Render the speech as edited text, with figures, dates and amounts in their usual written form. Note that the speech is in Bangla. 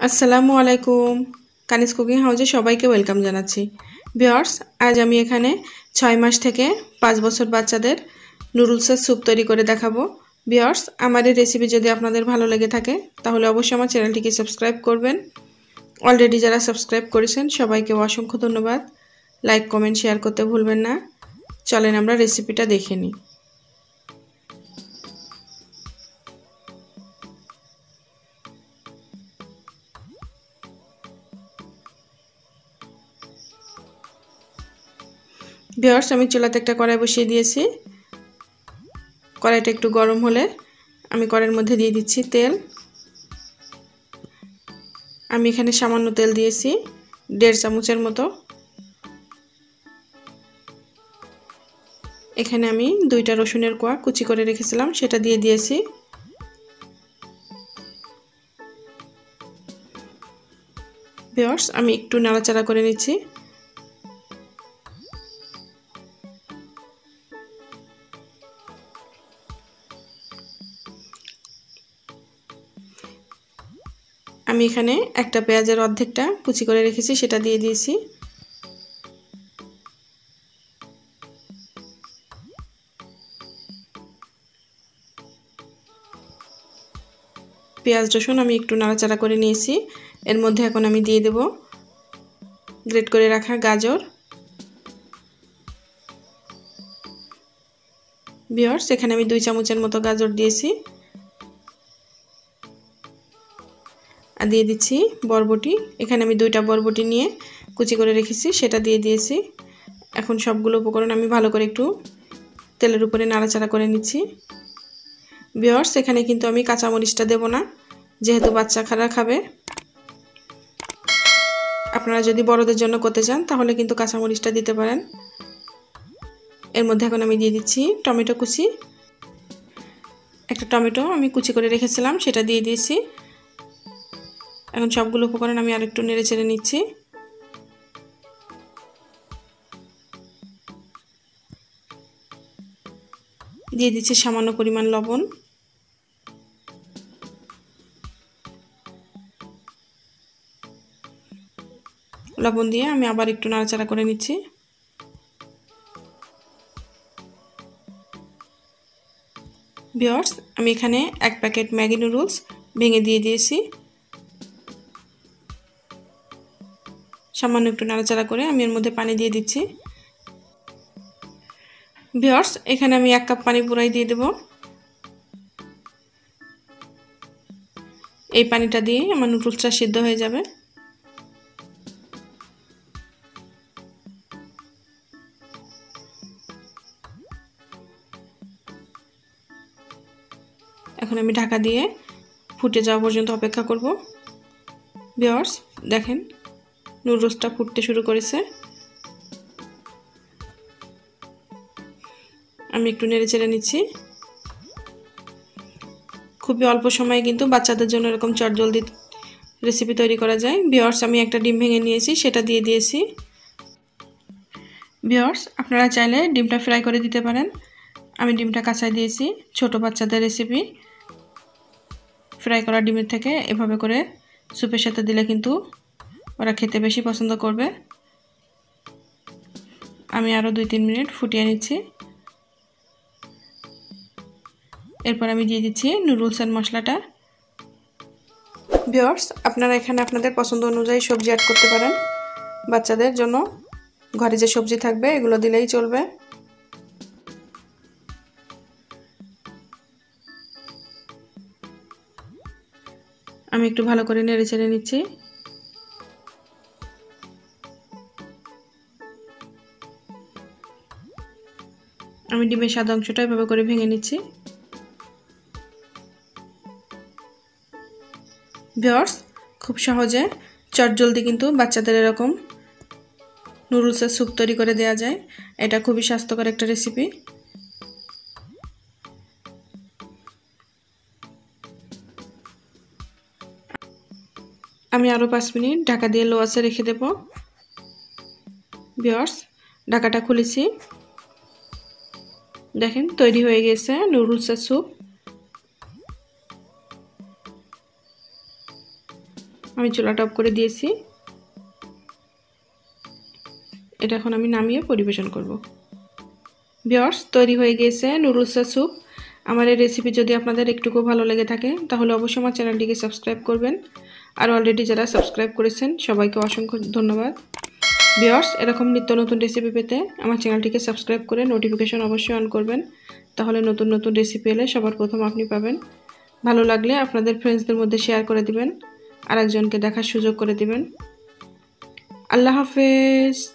আসসালামু আলাইকুম। কানিজ কুকিং হাউজে সবাইকে ওয়েলকাম জানাচ্ছি। ভিউয়ার্স, আজ আমি এখানে 6 মাস থেকে 5 বছর বাচ্চাদের নুডলসের স্যুপ তৈরি করে দেখাবো। ভিউয়ার্স, আমার এই রেসিপি যদি আপনাদের ভালো লেগে থাকে তাহলে অবশ্যই আমার চ্যানেলটিকে সাবস্ক্রাইব করবেন। অলরেডি যারা সাবস্ক্রাইব করেছেন সবাইকে অসংখ্য ধন্যবাদ। লাইক, কমেন্ট, শেয়ার করতে ভুলবেন না। চলেন আমরা রেসিপিটা দেখে নিই। ভিউয়ার্স, আমি চুলাতে একটা কড়াই বসিয়ে দিয়েছি। কড়াইটা একটু গরম হলে আমি কড়াইয়ের মধ্যে দিয়ে দিচ্ছি তেল। আমি এখানে সামান্য তেল দিয়েছি, 1.5 চামচের মতো। এখানে আমি 2টা রসুনের কোয়া কুচি করে রেখেছিলাম, সেটা দিয়ে দিয়েছি। ভিউয়ার্স, আমি একটু নাড়াচাড়া করে নিচ্ছি। আমি এখানে একটা পেঁয়াজের অর্ধেকটা কুচি করে রেখেছি, সেটা দিয়ে দিয়েছি। পেঁয়াজ রসুন আমি একটু নাড়াচাড়া করে নিয়েছি। এর মধ্যে এখন আমি দিয়ে দেব গ্রেট করে রাখা গাজর। ভিউয়ার্স, এখানে আমি 2 চামচের মতো গাজর দিয়েছি। আর দিয়ে দিচ্ছি বরবটি। এখানে আমি 2টা বরবটি নিয়ে কুচি করে রেখেছি, সেটা দিয়ে দিয়েছি। এখন সবগুলো উপকরণ আমি ভালো করে একটু তেলের উপরে নাড়াচাড়া করে নিচ্ছি। ভিউয়ার্স, এখানে কিন্তু আমি কাঁচামরিচটা দেব না, যেহেতু বাচ্চারা খাবে। আপনারা যদি বড়দের জন্য করতে চান তাহলে কিন্তু কাঁচামরিচটা দিতে পারেন। এর মধ্যে এখন আমি দিয়ে দিচ্ছি টমেটো কুচি। একটা টমেটো আমি কুচি করে রেখেছিলাম, সেটা দিয়ে দিয়েছি। এখন সবগুলো উপকরণ আমি আরেকটু নেড়ে চেড়ে নিচ্ছি। দিয়ে দিচ্ছি সামান্য পরিমাণ লবণ। লবণ দিয়ে আমি আবার একটু নাড়াচাড়া করে নিচ্ছি। ভিউয়ার্স, আমি এখানে 1 প্যাকেট ম্যাগি নুডলস ভেঙে দিয়ে দিয়েছি। সামান্য একটু নাড়াচাড়া করে আমি এর মধ্যে পানি দিয়ে দিচ্ছি। ভিউয়ার্স, এখানে আমি 1 কাপ পানি পুরাই দিয়ে দেব। এই পানিটা দিয়ে আমার নুডলসটা সিদ্ধ হয়ে যাবে। এখন আমি ঢাকা দিয়ে ফুটে যাওয়া পর্যন্ত অপেক্ষা করব। ভিউয়ার্স, দেখেন নুডলসটা ফুটতে শুরু করেছে। আমি একটু নেড়ে চেড়ে নিচ্ছি। খুবই অল্প সময়ে কিন্তু বাচ্চাদের জন্য এরকম চটজলদি রেসিপি তৈরি করা যায়। ভিউয়ার্স, আমি একটা ডিম ভেঙে নিয়েছি, সেটা দিয়ে দিয়েছি। ভিউয়ার্স, আপনারা চাইলে ডিমটা ফ্রাই করে দিতে পারেন। আমি ডিমটা কাঁচাই দিয়েছি। ছোট বাচ্চাদের রেসিপি ফ্রাই করা ডিমের থেকে এভাবে করে স্যুপের সাথে দিলে কিন্তু ওরা খেতে বেশি পছন্দ করবে। আমি আরও 2-3 মিনিট ফুটিয়ে নিচ্ছি। এরপর আমি দিয়ে দিচ্ছি নুডলসের মশলাটা। ভিউয়ার্স, আপনারা এখানে আপনাদের পছন্দ অনুযায়ী সবজি অ্যাড করতে পারেন। বাচ্চাদের জন্য ঘরে যে সবজি থাকবে এগুলো দিলেই চলবে। আমি একটু ভালো করে নেড়ে চেড়ে নিচ্ছি। আমি ডিমের সাদা অংশটা এভাবে করে ভেঙে নিচ্ছি। ভিউয়ার্স, খুব সহজে চটজলদি কিন্তু বাচ্চাদের এরকম নুডলসের স্যুপ তৈরি করে দেওয়া যায়। এটা খুবই স্বাস্থ্যকর একটা রেসিপি। আমি আরও 5 মিনিট ঢাকা দিয়ে লো আঁচে রেখে দেব। ভিউয়ার্স, ঢাকাটা খুলেছি। দেখেন তৈরি হয়ে গেছে নুডলসের স্যুপ। আমি চুলাটা অফ করে দিয়েছি। এটা এখন আমি নামিয়ে পরিবেশন করব। ভিউয়ার্স, তৈরি হয়ে গেছে নুডলসের স্যুপ। আমার এই রেসিপি যদি আপনাদের একটুকু ভালো লেগে থাকে তাহলে অবশ্যই আমার চ্যানেলটিকে সাবস্ক্রাইব করবেন। আর অলরেডি যারা সাবস্ক্রাইব করেছেন সবাইকে অসংখ্য ধন্যবাদ। ভিউয়ার্স, এরকম নিত্য নতুন রেসিপি পেতে আমার চ্যানেলটিকে সাবস্ক্রাইব করে নোটিফিকেশন অবশ্যই অন করবেন, তাহলে নতুন নতুন রেসিপি এলে সবার প্রথম আপনি পাবেন। ভালো লাগলে আপনাদের ফ্রেন্ডসদের মধ্যে শেয়ার করে দিবেন, আর একজনকে দেখার সুযোগ করে দিবেন। আল্লাহ হাফেজ।